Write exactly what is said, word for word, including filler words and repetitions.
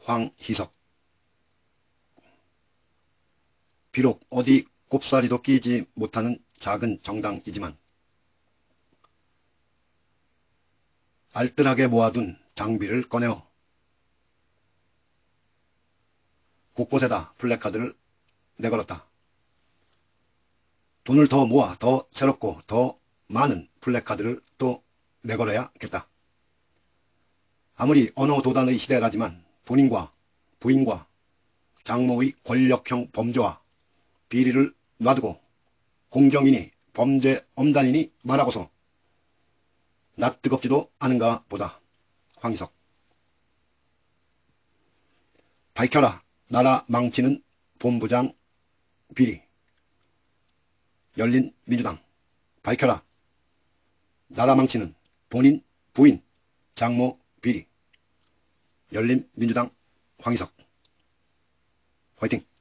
황희석. 비록 어디 곱사리도 끼지 못하는 작은 정당이지만 알뜰하게 모아둔 장비를 꺼내어 곳곳에다 플래카드를 내걸었다. 돈을 더 모아 더 새롭고 더 많은 플래카드를 또 내걸어야겠다. 아무리 언어 도단의 시대라지만 본인과 부인과 장모의 권력형 범죄와 비리를 놔두고 공정이니 범죄 엄단이니 말하고서 낯뜨겁지도 않은가 보다. 황희석. 밝혀라 나라 망치는 본부장 비리. 열린민주당. 밝혀라 나라 망치는 본인 부인 장모 비리. 열린민주당 황희석. 화이팅!